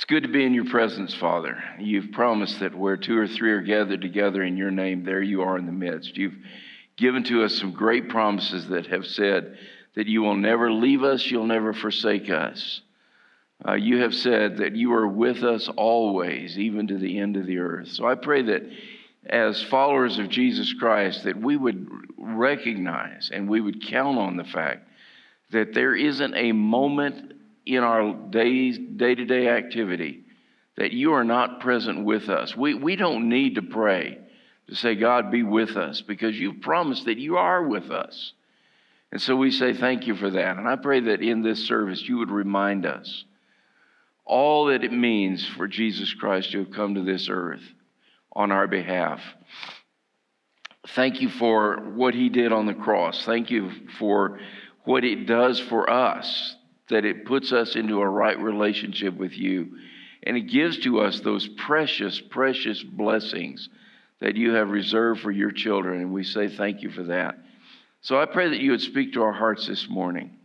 It's good to be in your presence, Father. You've promised that where two or three are gathered together in your name, there you are in the midst. You've given to us some great promises that have said that you will never leave us, you'll never forsake us. You have said that you are with us always, even to the end of the earth. So I pray that as followers of Jesus Christ, that we would recognize and we would count on the fact that there isn't a moment in our day-to-day activity that you are not present with us. We don't need to pray to say, God, be with us, because you've promised that you are with us. And so we say thank you for that. And I pray that in this service you would remind us all that it means for Jesus Christ to have come to this earth on our behalf. Thank you for what he did on the cross. Thank you for what it does for us, that it puts us into a right relationship with you. And it gives to us those precious, precious blessings that you have reserved for your children. And we say thank you for that. So I pray that you would speak to our hearts this morning.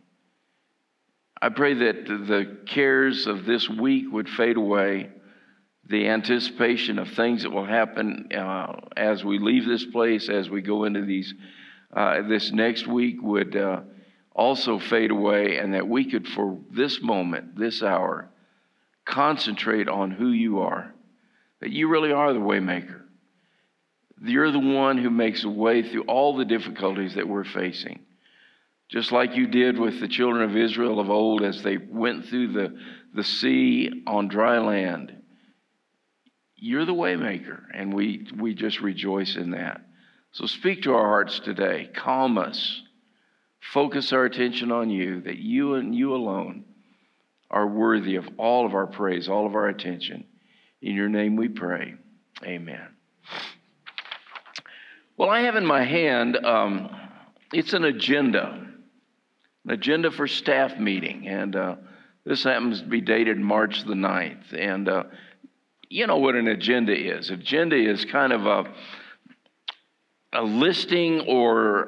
I pray that the cares of this week would fade away. The anticipation of things that will happen as we leave this place, as we go into this next week would also fade away, and that we could, for this moment, this hour, concentrate on who you are, that you really are the way maker. You're the one who makes a way through all the difficulties that we're facing. Just like you did with the children of Israel of old as they went through the sea on dry land. You're the way maker, and we just rejoice in that. So speak to our hearts today. Calm us. Focus our attention on you, that you and you alone are worthy of all of our praise, all of our attention. In your name we pray. Amen. Well, I have in my hand, it's an agenda for staff meeting. And this happens to be dated March the 9th. And you know what an agenda is. Agenda is kind of a listing or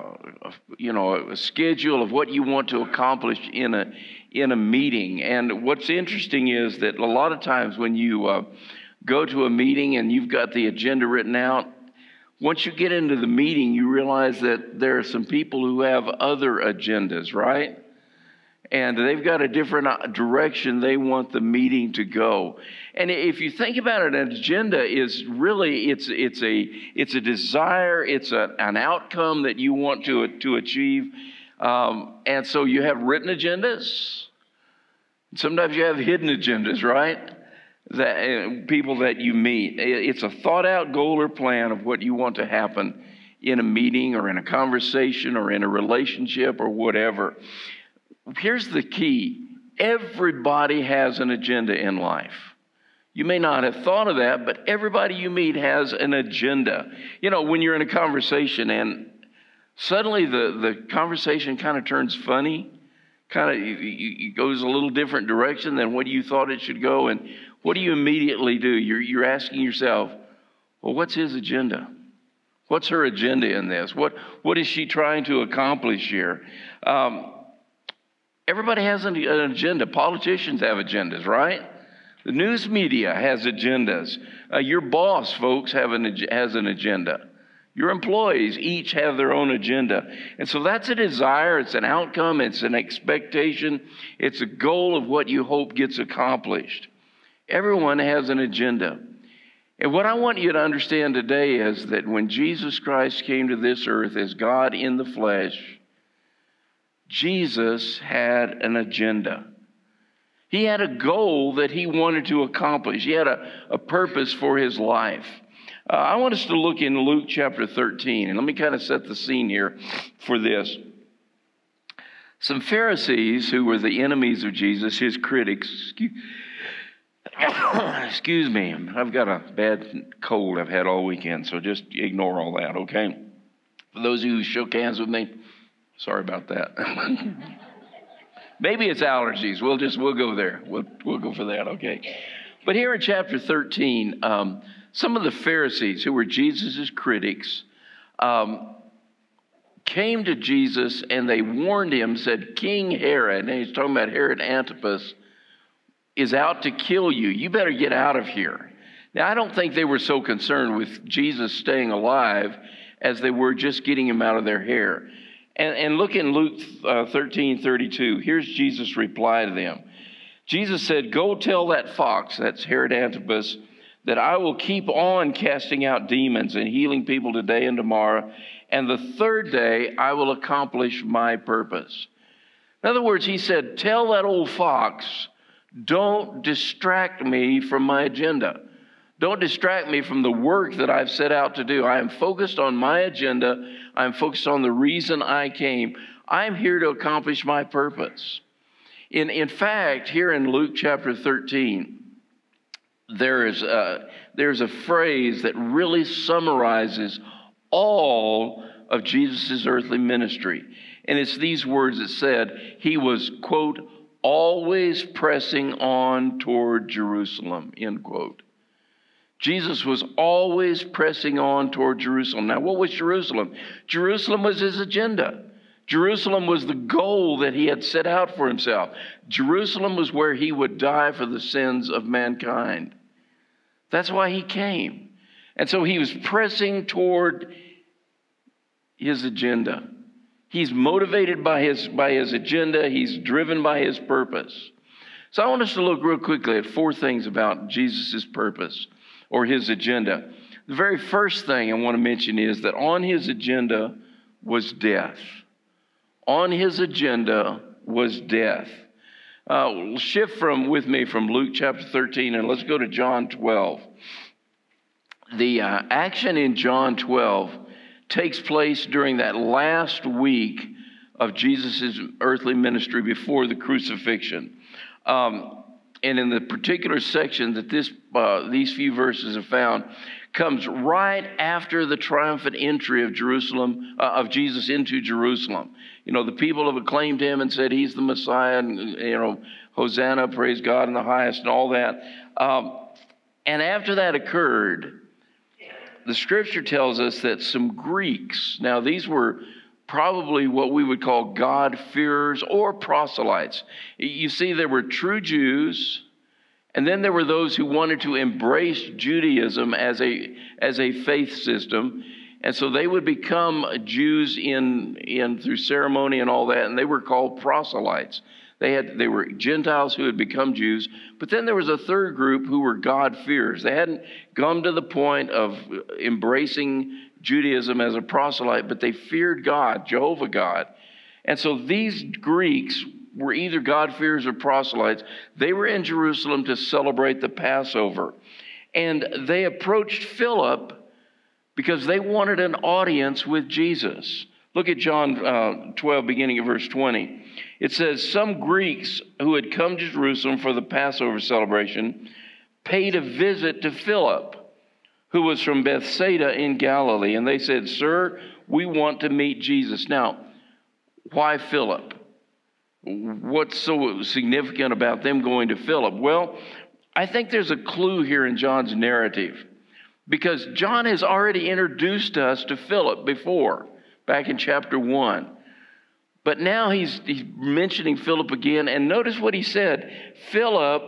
a schedule of what you want to accomplish in a meeting. And what's interesting is that a lot of times when you go to a meeting and you've got the agenda written out, once you get into the meeting, you realize that there are some people who have other agendas, right? And they've got a different direction they want the meeting to go. And if you think about it, an agenda is really, it's a desire, it's an outcome that you want to achieve. And so you have written agendas. Sometimes you have hidden agendas, right? That people that you meet. It's a thought out goal or plan of what you want to happen in a meeting or in a conversation or in a relationship or whatever. Here's the key. Everybody has an agenda in life. You may not have thought of that, but everybody you meet has an agenda. You know, when you're in a conversation and suddenly the conversation kind of turns funny, it goes a little different direction than what you thought it should go, and what do you immediately do? You're asking yourself, well, what's his agenda? What's her agenda in this? What is she trying to accomplish here? Everybody has an agenda. Politicians have agendas, right? The news media has agendas. Your boss, folks, has an agenda. Your employees each have their own agenda. And so that's a desire, it's an outcome, it's an expectation, it's a goal of what you hope gets accomplished. Everyone has an agenda. And what I want you to understand today is that when Jesus Christ came to this earth as God in the flesh, Jesus had an agenda. He had a goal that he wanted to accomplish. He had a purpose for his life. I want us to look in Luke chapter 13, and let me kind of set the scene here for this. Some Pharisees who were the enemies of Jesus, his critics, excuse me, I've got a bad cold I've had all weekend, so just ignore all that, okay? For those of you who shook hands with me, sorry about that. Maybe it's allergies. We'll go there. We'll go for that, okay? But here in chapter 13, some of the Pharisees who were Jesus' critics came to Jesus and they warned him, said, King Herod, and he's talking about Herod Antipas, is out to kill you. You better get out of here. Now, I don't think they were so concerned with Jesus staying alive as they were just getting him out of their hair. And look in Luke 13:32. Here's Jesus' reply to them. Jesus said, "Go tell that fox," that's Herod Antipas, "that I will keep on casting out demons and healing people today and tomorrow, and the third day I will accomplish my purpose." In other words, he said, tell that old fox, don't distract me from my agenda. Don't distract me from the work that I've set out to do. I am focused on my agenda. I'm focused on the reason I came. I'm here to accomplish my purpose. In fact, here in Luke chapter 13, there's a phrase that really summarizes all of Jesus' earthly ministry. And it's these words that said, he was, quote, always pressing on toward Jerusalem, end quote. Jesus was always pressing on toward Jerusalem. Now, what was Jerusalem? Jerusalem was his agenda. Jerusalem was the goal that he had set out for himself. Jerusalem was where he would die for the sins of mankind. That's why he came. And so he was pressing toward his agenda. He's motivated by his agenda. He's driven by his purpose. So I want us to look real quickly at four things about Jesus' purpose or his agenda. The very first thing I want to mention is that on his agenda was death. On his agenda was death. Shift with me from Luke chapter 13 and let's go to John 12. The action in John 12 takes place during that last week of Jesus' earthly ministry before the crucifixion. And in the particular section that these few verses are found, comes right after the triumphant entry of Jesus into Jerusalem. You know, the people have acclaimed him and said he's the Messiah, and, you know, Hosanna, praise God in the highest, and all that. And after that occurred, the scripture tells us that some Greeks, now these were probably what we would call God-fearers or proselytes. You see, there were true Jews, and then there were those who wanted to embrace Judaism as a faith system. And so they would become Jews in through ceremony and all that, and they were called proselytes. They were Gentiles who had become Jews, but then there was a third group who were God-fearers. They hadn't come to the point of embracing Judaism as a proselyte, but they feared God, Jehovah God. And so these Greeks were either God-fearers or proselytes. They were in Jerusalem to celebrate the Passover. And they approached Philip because they wanted an audience with Jesus. Look at John 12, beginning at verse 20. It says, some Greeks who had come to Jerusalem for the Passover celebration paid a visit to Philip, who was from Bethsaida in Galilee. And they said, "Sir, we want to meet Jesus." Now, why Philip? What's so significant about them going to Philip? Well, I think there's a clue here in John's narrative, because John has already introduced us to Philip before, back in chapter 1. But now he's mentioning Philip again, and notice what he said. Philip,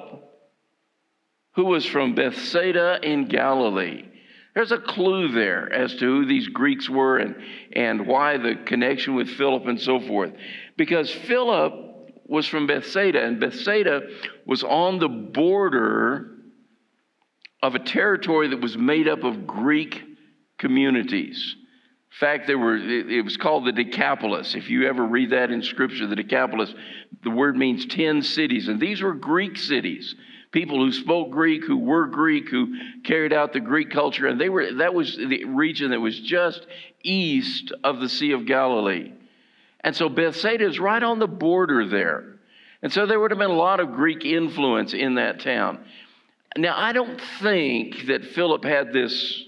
who was from Bethsaida in Galilee. There's a clue there as to who these Greeks were and why the connection with Philip and so forth. Because Philip was from Bethsaida, and Bethsaida was on the border of a territory that was made up of Greek communities. In fact, it was called the Decapolis. If you ever read that in Scripture, the Decapolis, the word means 10 cities. And these were Greek cities. People who spoke Greek, who were Greek, who carried out the Greek culture. And that was the region that was just east of the Sea of Galilee. And so Bethsaida is right on the border there. And so there would have been a lot of Greek influence in that town. Now, I don't think that Philip had this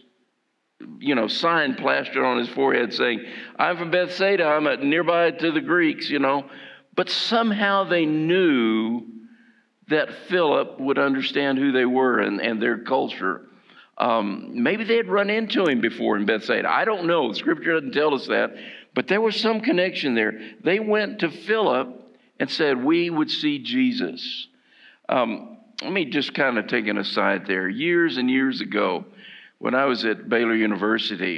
sign plastered on his forehead saying, "I'm from Bethsaida, I'm nearby to the Greeks," But somehow they knew that Philip would understand who they were and their culture. Maybe they had run into him before in Bethsaida. I don't know. The Scripture doesn't tell us that. But there was some connection there. They went to Philip and said, "We would see Jesus." let me just kind of take an aside there. Years and years ago, when I was at Baylor University,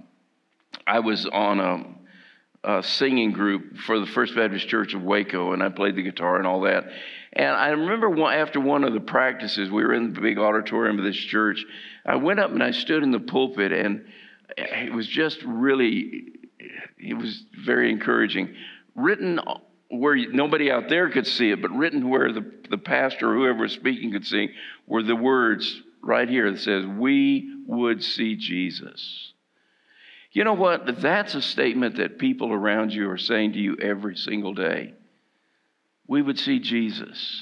I was on a singing group for the First Baptist Church of Waco, and I played the guitar and all that. And I remember after one of the practices, we were in the big auditorium of this church. I went up and I stood in the pulpit, and it was just really, it was very encouraging. Written where nobody out there could see it, but written where the pastor or whoever was speaking could see, were the words right here that says, "We would see Jesus." You know what? That's a statement that people around you are saying to you every single day. We would see Jesus.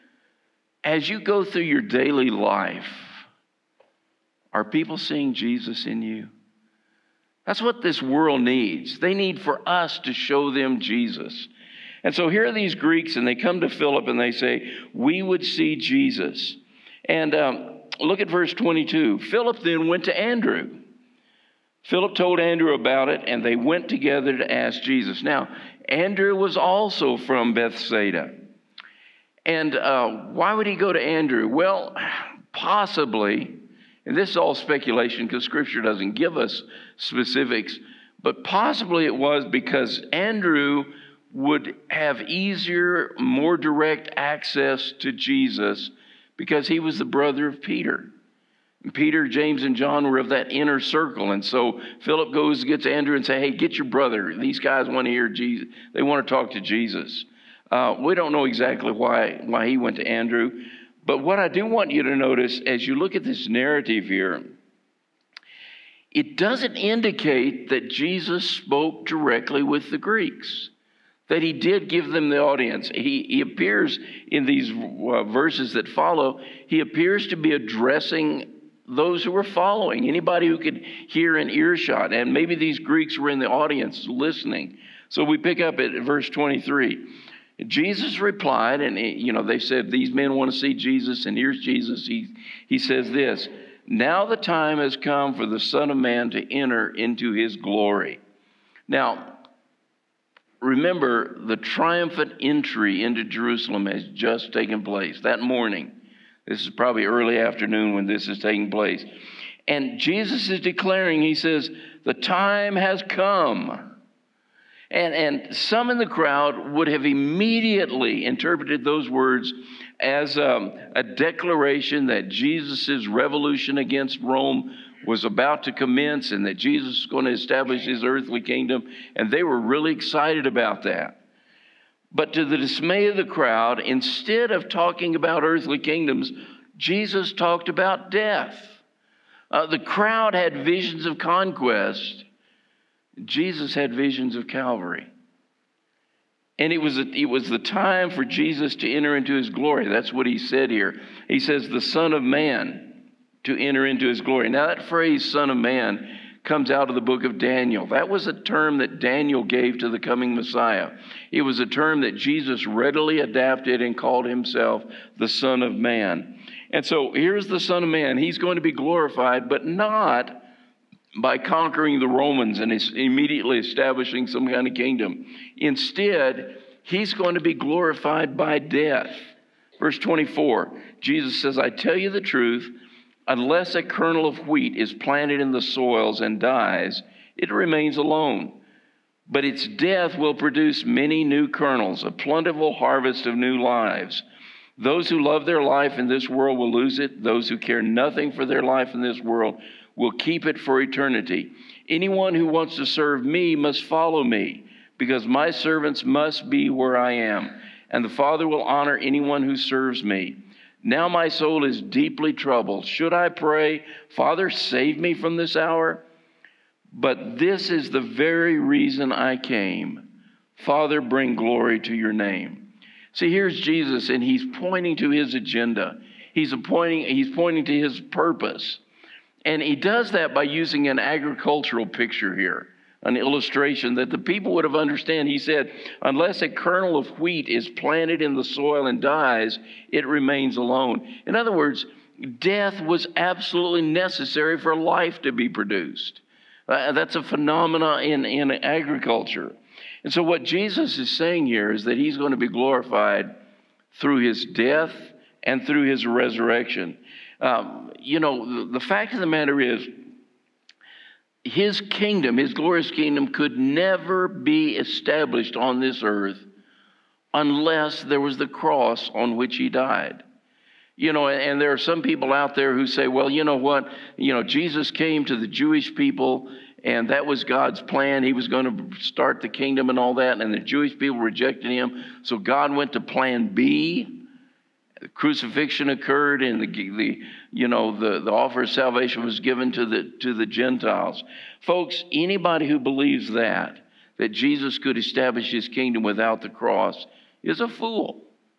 As you go through your daily life, are people seeing Jesus in you? That's what this world needs. They need for us to show them Jesus. And so here are these Greeks, and they come to Philip and they say, "We would see Jesus." And look at verse 22. Philip then went to Andrew. Philip told Andrew about it, and they went together to ask Jesus. Now, Andrew was also from Bethsaida. And why would he go to Andrew? Well, possibly, and this is all speculation because Scripture doesn't give us specifics, but possibly it was because Andrew would have easier, more direct access to Jesus because he was the brother of Peter. Peter, James, and John were of that inner circle. And so Philip goes, gets Andrew and say, "Hey, get your brother. These guys want to hear Jesus. They want to talk to Jesus." We don't know exactly why he went to Andrew. But what I do want you to notice as you look at this narrative here, it doesn't indicate that Jesus spoke directly with the Greeks, that he did give them the audience. He appears in these verses that follow, he appears to be addressing those who were following, anybody who could hear an earshot. And maybe these Greeks were in the audience listening. So we pick up at verse 23. Jesus replied, and they said, "These men want to see Jesus," and here's Jesus. He says this, "Now the time has come for the Son of Man to enter into his glory." Now, remember, the triumphant entry into Jerusalem has just taken place that morning. This is probably early afternoon when this is taking place. And Jesus is declaring, he says, the time has come. And some in the crowd would have immediately interpreted those words as a declaration that Jesus' revolution against Rome was about to commence and that Jesus was going to establish his earthly kingdom. And they were really excited about that. But to the dismay of the crowd, instead of talking about earthly kingdoms, Jesus talked about death. The crowd had visions of conquest. Jesus had visions of Calvary. And it was the time for Jesus to enter into his glory. That's what he said here. He says, the Son of Man to enter into his glory. Now that phrase, Son of Man, comes out of the book of Daniel. That was a term that Daniel gave to the coming Messiah. It was a term that Jesus readily adapted and called himself the Son of Man. And so here's the Son of Man. He's going to be glorified, but not by conquering the Romans and immediately establishing some kind of kingdom. Instead, he's going to be glorified by death. Verse 24, Jesus says, I tell you the truth, unless a kernel of wheat is planted in the soils and dies, it remains alone. But its death will produce many new kernels, a plentiful harvest of new lives. Those who love their life in this world will lose it. Those who care nothing for their life in this world will keep it for eternity. Anyone who wants to serve me must follow me, because my servants must be where I am, and the Father will honor anyone who serves me. Now my soul is deeply troubled. Should I pray, Father, save me from this hour? But this is the very reason I came. Father, bring glory to your name. See, here's Jesus, and he's pointing to his agenda. He's pointing to his purpose. And he does that by using an agricultural picture here, an illustration that the people would have understood. He said, unless a kernel of wheat is planted in the soil and dies, it remains alone. In other words, death was absolutely necessary for life to be produced. That's a phenomena in agriculture. And so what Jesus is saying here is that he's going to be glorified through his death and through his resurrection. The fact of the matter is, his kingdom, his glorious kingdom, could never be established on this earth unless there was the cross on which he died. And there are some people out there who say, well, you know what? Jesus came to the Jewish people, and that was God's plan. He was going to start the kingdom and all that, and the Jewish people rejected him. So God went to plan B. The crucifixion occurred, and the offer of salvation was given to the Gentiles. Folks, anybody who believes that Jesus could establish his kingdom without the cross is a fool.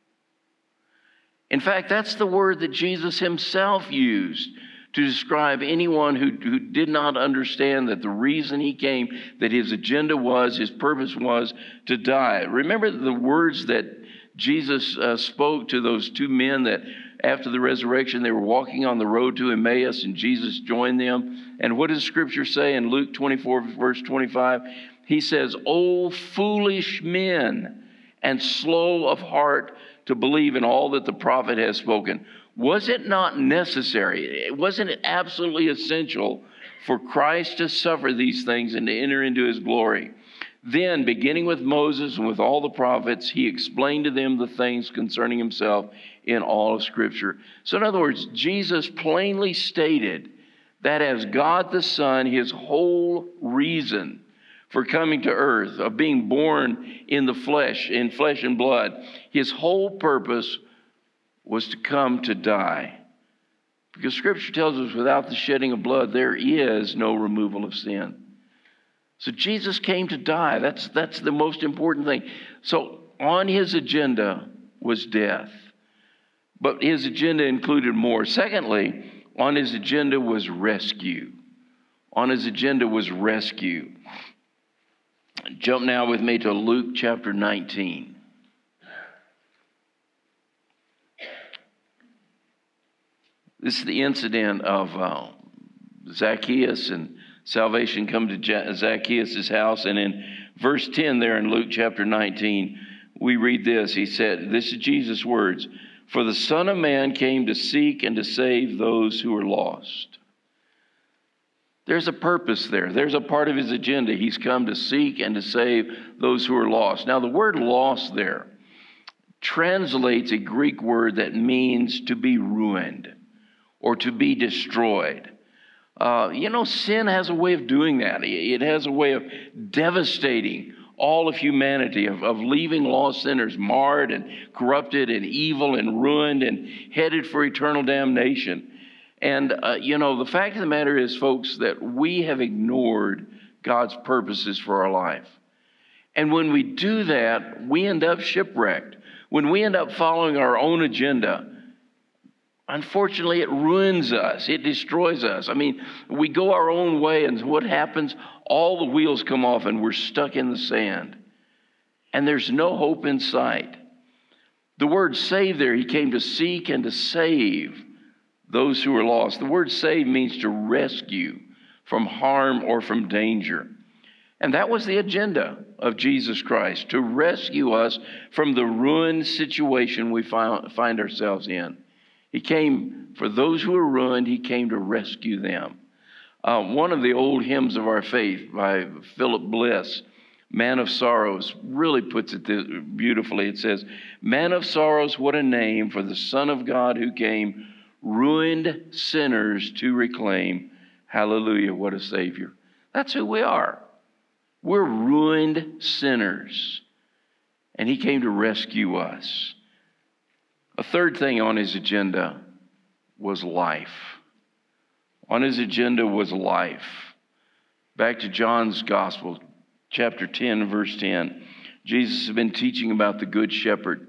In fact, that's the word that Jesus himself used to describe anyone who did not understand that the reason he came, that his agenda was, his purpose was to die. Remember the words that Jesus spoke to those two men that after the resurrection, they were walking on the road to Emmaus, and Jesus joined them. And what does Scripture say in Luke 24, verse 25? He says, "O foolish men, and slow of heart to believe in all that the prophet has spoken." Was it not necessary? Wasn't it absolutely essential for Christ to suffer these things and to enter into his glory? Then, beginning with Moses and with all the prophets, he explained to them the things concerning himself in all of Scripture. So in other words, Jesus plainly stated that as God the Son, his whole reason for coming to earth, of being born in flesh and blood, his whole purpose was to come to die. Because Scripture tells us without the shedding of blood, there is no removal of sin. So Jesus came to die. That's the most important thing. So on his agenda was death. But his agenda included more. Secondly, on his agenda was rescue. On his agenda was rescue. Jump now with me to Luke chapter 19. This is the incident of Zacchaeus and salvation come to Zacchaeus' house. And in verse 10 there in Luke chapter 19, we read this. He said, this is Jesus' words, "For the Son of Man came to seek and to save those who are lost." There's a purpose there. There's a part of his agenda. He's come to seek and to save those who are lost. Now, the word lost there translates a Greek word that means to be ruined or to be destroyed. Sin has a way of doing that. It has a way of devastating all of humanity, of leaving lost sinners marred and corrupted and evil and ruined and headed for eternal damnation. And, the fact of the matter is, folks, that we have ignored God's purposes for our life. And when we do that, we end up shipwrecked. When we end up following our own agenda, unfortunately, it ruins us. It destroys us. I mean, we go our own way, and what happens? All the wheels come off, and we're stuck in the sand. And there's no hope in sight. The word save there, he came to seek and to save those who are lost. The word save means to rescue from harm or from danger. And that was the agenda of Jesus Christ, to rescue us from the ruined situation we find ourselves in. He came for those who are ruined. He came to rescue them. One of the old hymns of our faith by Philip Bliss, "Man of Sorrows," really puts it beautifully. It says, "Man of sorrows, what a name for the Son of God who came, ruined sinners to reclaim. Hallelujah, what a Savior." That's who we are. We're ruined sinners, and he came to rescue us. A third thing on his agenda was life. On his agenda was life. Back to John's Gospel, chapter 10, verse 10. Jesus has been teaching about the Good Shepherd.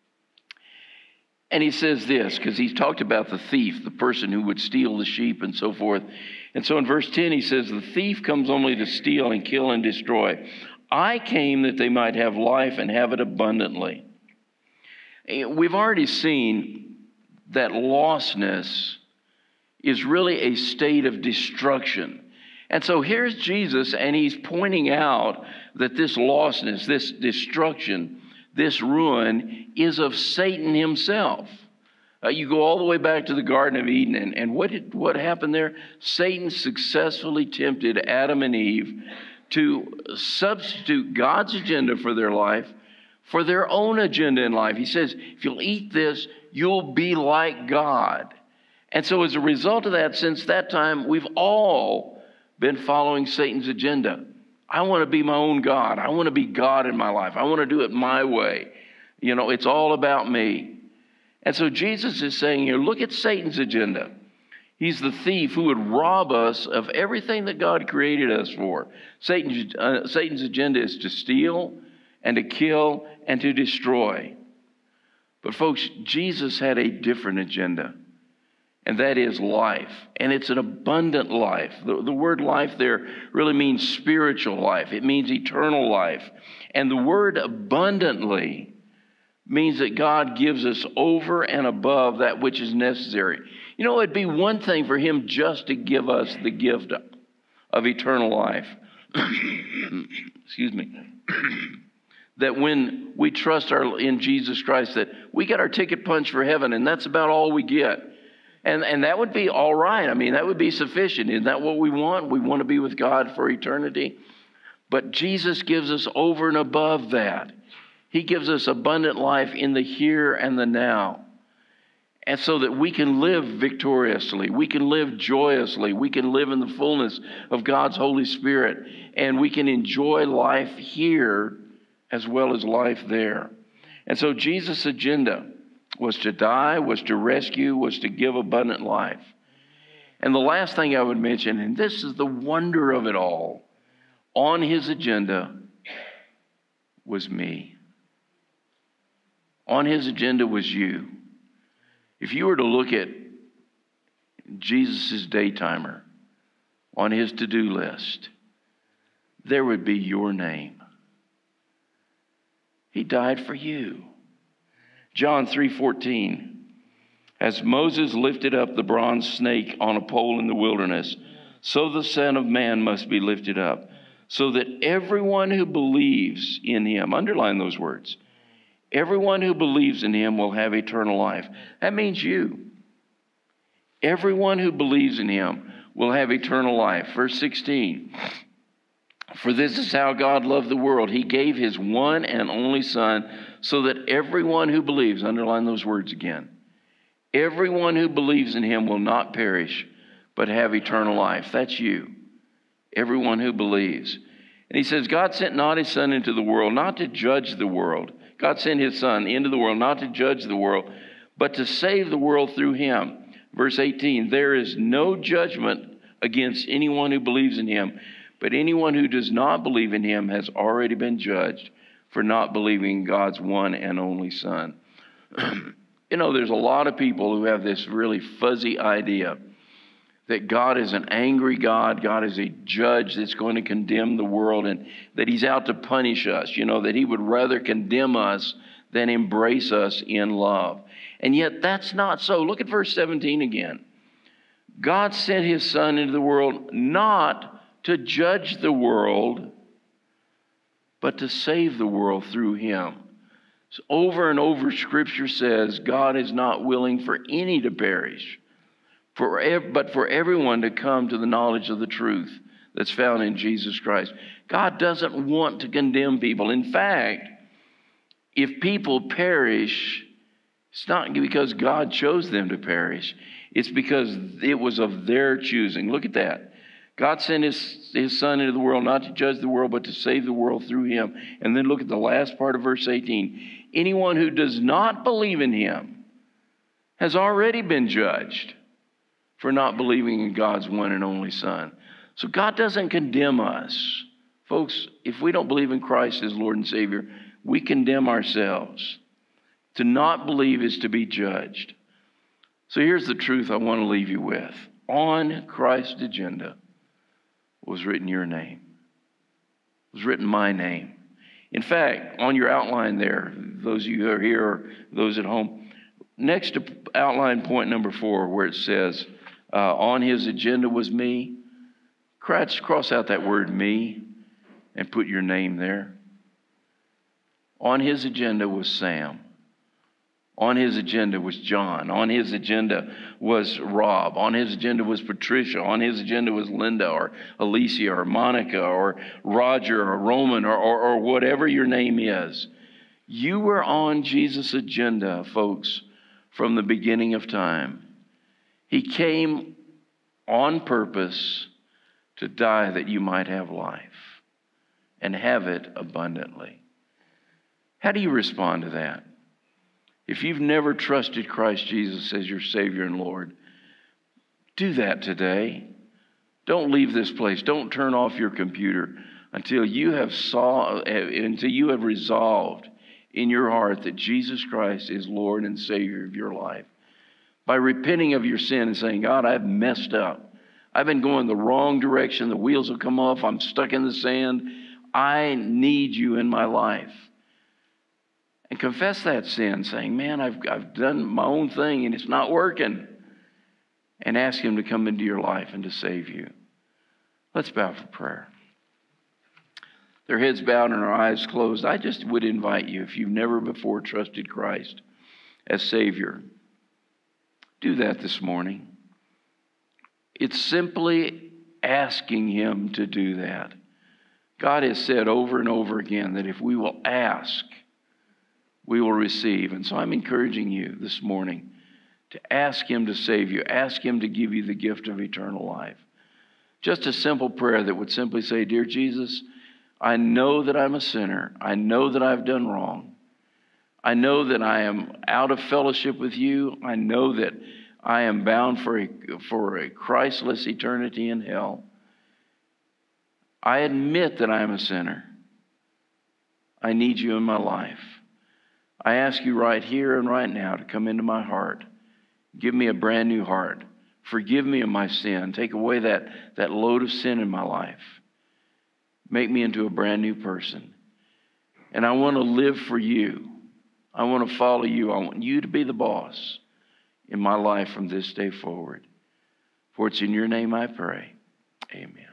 And he says this, because he's talked about the thief, the person who would steal the sheep and so forth. And so in verse 10, he says, "The thief comes only to steal and kill and destroy. I came that they might have life and have it abundantly." We've already seen that lostness is really a state of destruction. And so here's Jesus, and he's pointing out that this lostness, this destruction, this ruin is of Satan himself. You go all the way back to the Garden of Eden, and what happened there? Satan successfully tempted Adam and Eve to substitute God's agenda for their life for their own agenda in life. He says, if you'll eat this, you'll be like God. And so as a result of that, since that time, we've all been following Satan's agenda. I want to be my own God. I want to be God in my life. I want to do it my way. It's all about me. And so Jesus is saying here, look at Satan's agenda. He's the thief who would rob us of everything that God created us for. Satan's agenda is to steal and to kill and to destroy. But folks, Jesus had a different agenda, and that is life. And it's an abundant life. The word life there really means spiritual life. It means eternal life. And the word abundantly means that God gives us over and above that which is necessary. It'd be one thing for him just to give us the gift of eternal life. Excuse me. That when we trust in Jesus Christ, that we get our ticket punched for heaven, and that's about all we get. And that would be all right. I mean, that would be sufficient. Isn't that what we want? We want to be with God for eternity. But Jesus gives us over and above that. He gives us abundant life in the here and the now. And so that we can live victoriously, we can live joyously, we can live in the fullness of God's Holy Spirit, and we can enjoy life here as well as life there. And so Jesus' agenda was to die, was to rescue, was to give abundant life. And the last thing I would mention, and this is the wonder of it all, on his agenda was me. On his agenda was you. If you were to look at Jesus' daytimer on his to-do list, there would be your name. He died for you. John 3:14, as Moses lifted up the bronze snake on a pole in the wilderness, so the Son of Man must be lifted up, so that everyone who believes in him, underline those words, everyone who believes in him will have eternal life. That means you. Everyone who believes in him will have eternal life. Verse 16, for this is how God loved the world. He gave his one and only Son so that everyone who believes, underline those words again, everyone who believes in him will not perish, but have eternal life. That's you. Everyone who believes. And he says, God sent not his Son into the world, not to judge the world. God sent his Son into the world, not to judge the world, but to save the world through him. Verse 18, there is no judgment against anyone who believes in him, but anyone who does not believe in him has already been judged for not believing in God's one and only Son. There's a lot of people who have this really fuzzy idea that God is an angry God, God is a judge that's going to condemn the world, and that he's out to punish us, that he would rather condemn us than embrace us in love. And yet that's not so. Look at verse 17 again. God sent his Son into the world not to judge the world, but to save the world through him. So over and over, Scripture says God is not willing for any to perish, but for everyone to come to the knowledge of the truth that's found in Jesus Christ. God doesn't want to condemn people. In fact, if people perish, it's not because God chose them to perish. It's because it was of their choosing. Look at that. God sent his Son into the world not to judge the world, but to save the world through him. And then look at the last part of verse 18. Anyone who does not believe in him has already been judged for not believing in God's one and only Son. So God doesn't condemn us. Folks, if we don't believe in Christ as Lord and Savior, we condemn ourselves. To not believe is to be judged. So here's the truth I want to leave you with. On Christ's agenda was written your name. Was written my name. In fact, on your outline there, those of you who are here or those at home, next to outline point number 4, where it says, on his agenda was me, cross out that word me and put your name there. On his agenda was Sam. On his agenda was John. On his agenda was Rob. On his agenda was Patricia. On his agenda was Linda or Alicia or Monica or Roger or Roman or whatever your name is. You were on Jesus' agenda, folks, from the beginning of time. He came on purpose to die that you might have life and have it abundantly. How do you respond to that? If you've never trusted Christ Jesus as your Savior and Lord, do that today. Don't leave this place. Don't turn off your computer until you have resolved in your heart that Jesus Christ is Lord and Savior of your life. By repenting of your sin and saying, God, I've messed up. I've been going the wrong direction. The wheels have come off. I'm stuck in the sand. I need you in my life. And confess that sin, saying, man, I've done my own thing and it's not working. And ask him to come into your life and to save you. Let's bow for prayer. Their heads bowed and our eyes closed. I just would invite you, if you've never before trusted Christ as Savior, do that this morning. It's simply asking him to do that. God has said over and over again that if we will ask, we will receive. And so I'm encouraging you this morning to ask him to save you. Ask him to give you the gift of eternal life. Just a simple prayer that would simply say, Dear Jesus, I know that I'm a sinner. I know that I've done wrong. I know that I am out of fellowship with you. I know that I am bound for a Christless eternity in hell. I admit that I am a sinner. I need you in my life. I ask you right here and right now to come into my heart. Give me a brand new heart. Forgive me of my sin. Take away that load of sin in my life. Make me into a brand new person. And I want to live for you. I want to follow you. I want you to be the boss in my life from this day forward. For it's in your name I pray. Amen.